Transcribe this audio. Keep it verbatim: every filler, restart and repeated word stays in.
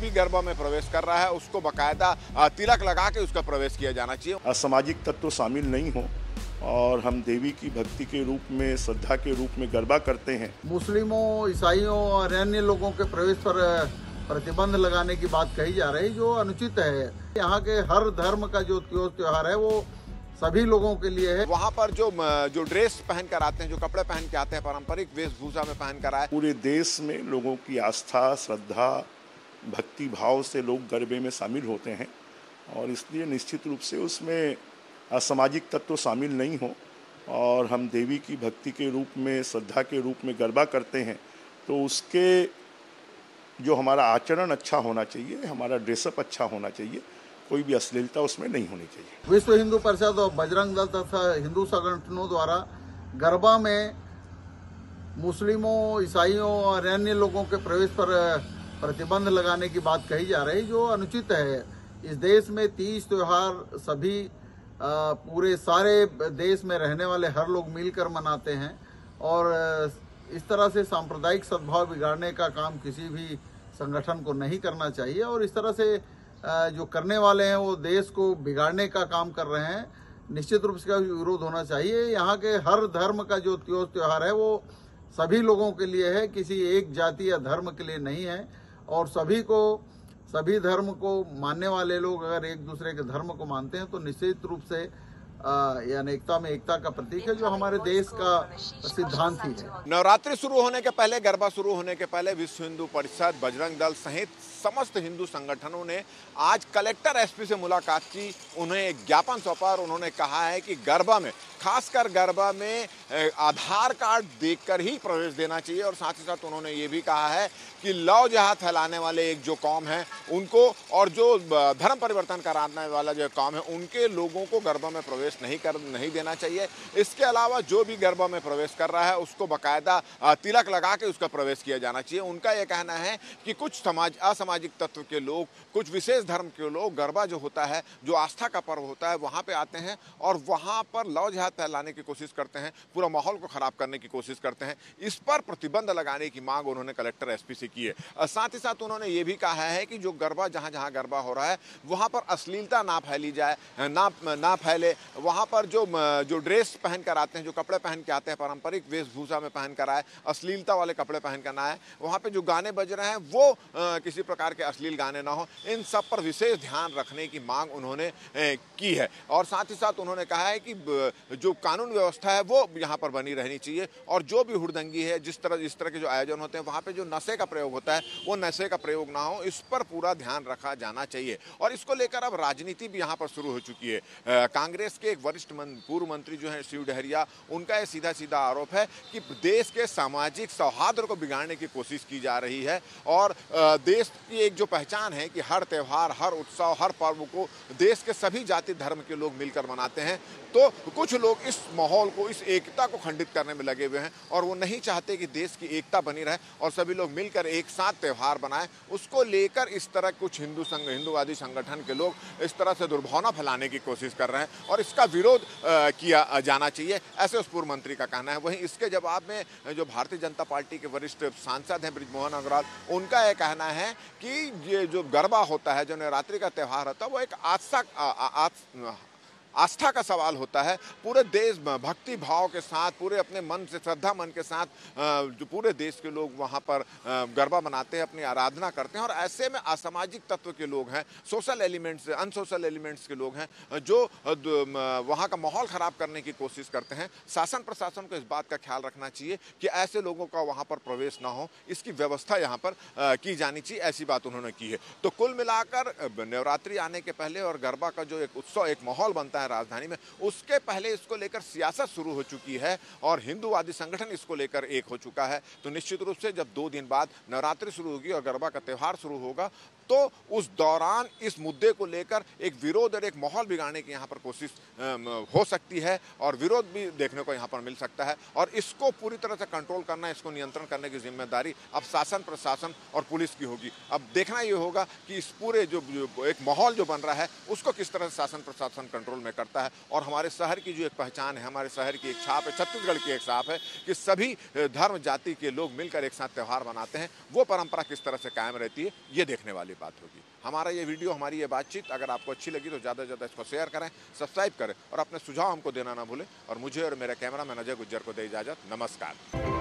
भी गरबा में प्रवेश कर रहा है उसको बाकायदा तिलक लगा के उसका प्रवेश किया जाना चाहिए। असामाजिक तत्व शामिल नहीं हो और हम देवी की भक्ति के रूप में, श्रद्धा के रूप में गरबा करते हैं। मुस्लिमों, ईसाइयों और अन्य लोगों के प्रवेश पर प्रतिबंध लगाने की बात कही जा रही जो अनुचित है। यहाँ के हर धर्म का जो त्योहार है वो सभी लोगों के लिए है। वहाँ पर जो जो ड्रेस पहन कर आते हैं, जो कपड़े पहन के आते हैं, पारंपरिक वेशभूषा में पहन कर आए, पूरे देश में लोगों की आस्था, श्रद्धा, भक्ति भाव से लोग गरबे में शामिल होते हैं और इसलिए निश्चित रूप से उसमें असामाजिक तत्व शामिल नहीं हो और हम देवी की भक्ति के रूप में, श्रद्धा के रूप में गरबा करते हैं तो उसके जो हमारा आचरण अच्छा होना चाहिए, हमारा ड्रेसअप अच्छा होना चाहिए, कोई भी अश्लीलता उसमें नहीं होनी चाहिए। विश्व हिंदू परिषद और बजरंग दल तथा हिंदू संगठनों द्वारा गरबा में मुस्लिमों, ईसाइयों और अन्य लोगों के प्रवेश पर प्रतिबंध लगाने की बात कही जा रही जो अनुचित है। इस देश में तीज त्योहार सभी पूरे सारे देश में रहने वाले हर लोग मिलकर मनाते हैं और इस तरह से सांप्रदायिक सद्भाव बिगाड़ने का काम किसी भी संगठन को नहीं करना चाहिए और इस तरह से जो करने वाले हैं वो देश को बिगाड़ने का काम कर रहे हैं। निश्चित रूप से इसका विरोध होना चाहिए। यहाँ के हर धर्म का जो त्योहार है वो सभी लोगों के लिए है, किसी एक जाति या धर्म के लिए नहीं है और सभी को, सभी धर्म को मानने वाले लोग अगर एक दूसरे के धर्म को मानते हैं तो निश्चित रूप से या अनेकता में एकता का प्रतीक है जो हमारे देश का सिद्धांत ही है। नवरात्रि शुरू होने के पहले, गरबा शुरू होने के पहले विश्व हिंदू परिषद, बजरंग दल सहित समस्त हिंदू संगठनों ने आज कलेक्टर एसपी से मुलाकात की, उन्हें एक ज्ञापन सौंपा और उन्होंने कहा है कि गरबा में, खासकर गरबा में आधार कार्ड देखकर ही प्रवेश देना चाहिए और साथ ही साथ उन्होंने ये भी कहा है कि लव जिहाद फैलाने वाले एक जो कौम है उनको और जो धर्म परिवर्तन कराने वाला जो कौम है उनके लोगों को गरबा में प्रवेश नहीं कर नहीं देना चाहिए। इसके अलावा जो भी गरबा में प्रवेश कर रहा है उसको बाकायदा तिलक लगा के उसका प्रवेश किया जाना चाहिए। उनका यह कहना है कि कुछ समाज असामाजिक तत्व के लोग, कुछ विशेष धर्म के लोग गरबा जो होता है, जो आस्था का पर्व होता है, वहाँ पे आते हैं और वहाँ पर लव जिहाद फैलाने की कोशिश करते हैं, पूरा माहौल को खराब करने की कोशिश करते हैं। इस पर प्रतिबंध लगाने की मांग उन्होंने कलेक्टर एसपी से की है। साथ ही साथ उन्होंने ये भी कहा है कि जो गरबा, जहाँ जहाँ गरबा हो रहा है वहाँ पर अश्लीलता ना फैली जाए, ना ना फैले। वहाँ पर जो जो ड्रेस पहन कर आते हैं, जो कपड़े पहन के आते हैं, पारंपरिक वेशभूषा में पहन कर आए, अश्लीलता वाले कपड़े पहन कर ना आए। वहाँ पे जो गाने बज रहे हैं वो आ, किसी प्रकार के अश्लील गाने ना हो, इन सब पर विशेष ध्यान रखने की मांग उन्होंने की है। और साथ ही साथ उन्होंने कहा है कि जो कानून व्यवस्था है वो यहाँ पर बनी रहनी चाहिए और जो भी हुड़दंगी है, जिस तरह जिस तरह के जो आयोजन होते हैं वहाँ पे जो नशे का प्रयोग होता है वो नशे का प्रयोग ना हो, इस पर पूरा ध्यान रखा जाना चाहिए। और इसको लेकर अब राजनीति भी यहाँ पर शुरू हो चुकी है। कांग्रेस के एक वरिष्ठ पूर्व मंत्री जो है शिव डहरिया, उनका ये सीधा सीधा आरोप है कि देश के सामाजिक सौहार्द को बिगाड़ने की कोशिश की जा रही है और देश की एक जो पहचान है कि हर त्यौहार, हर उत्सव, हर पर्व को देश के सभी जाति धर्म के लोग मिलकर मनाते हैं, तो कुछ लोग इस माहौल को, इस एकता को खंडित करने में लगे हुए हैं और वो नहीं चाहते कि देश की एकता बनी रहे और सभी लोग मिलकर एक साथ त्यौहार बनाएं। उसको लेकर इस तरह कुछ हिंदू संघ हिंदूवादी संगठन के लोग इस तरह से दुर्भावना फैलाने की कोशिश कर रहे हैं और इसका विरोध किया जाना चाहिए, ऐसे उस पूर्व मंत्री का कहना है। वहीं इसके जवाब में जो भारतीय जनता पार्टी के वरिष्ठ सांसद हैं बृजमोहन अग्रवाल, उनका यह कहना है कि ये जो गरबा होता है, जो नवरात्रि का त्यौहार होता है, वो एक आस्था आस्था का सवाल होता है। पूरे देश भक्ति भाव के साथ, पूरे अपने मन से, श्रद्धा मन के साथ जो पूरे देश के लोग वहाँ पर गरबा मनाते हैं, अपनी आराधना करते हैं और ऐसे में असामाजिक तत्व के लोग हैं, सोशल एलिमेंट्स, अनसोशल एलिमेंट्स के लोग हैं जो वहाँ का माहौल ख़राब करने की कोशिश करते हैं। शासन प्रशासन को इस बात का ख्याल रखना चाहिए कि ऐसे लोगों का वहाँ पर प्रवेश ना हो, इसकी व्यवस्था यहाँ पर की जानी चाहिए, ऐसी बात उन्होंने की है। तो कुल मिलाकर नवरात्रि आने के पहले और गरबा का जो एक उत्सव, एक माहौल बनता है राजधानी में, उसके पहले इसको लेकर सियासत शुरू हो चुकी है और हिंदूवादी संगठन इसको लेकर एक हो चुका है। तो निश्चित रूप से जब दो दिन बाद नवरात्रि शुरू होगी और गरबा का त्यौहार शुरू होगा तो उस दौरान इस मुद्दे को लेकर एक विरोध और एक माहौल बिगाड़ने की यहाँ पर कोशिश हो सकती है और विरोध भी देखने को यहाँ पर मिल सकता है और इसको पूरी तरह से कंट्रोल करना, इसको नियंत्रण करने की जिम्मेदारी अब शासन प्रशासन और पुलिस की होगी। अब देखना ये होगा कि इस पूरे जो, जो एक माहौल जो बन रहा है उसको किस तरह से शासन प्रशासन कंट्रोल में करता है और हमारे शहर की जो एक पहचान है, हमारे शहर की एक छाप है, छत्तीसगढ़ की एक छाप है कि सभी धर्म जाति के लोग मिलकर एक साथ त्यौहार मनाते हैं, वो परंपरा किस तरह से कायम रहती है, ये देखने वाली बात होगी। हमारा ये वीडियो, हमारी ये बातचीत अगर आपको अच्छी लगी तो ज़्यादा से ज़्यादा इसको शेयर करें, सब्सक्राइब करें और अपने सुझाव हमको देना ना भूलें। और मुझे और मेरे कैमरा मैन अजय गुज्जर को दे इजाज़त। नमस्कार।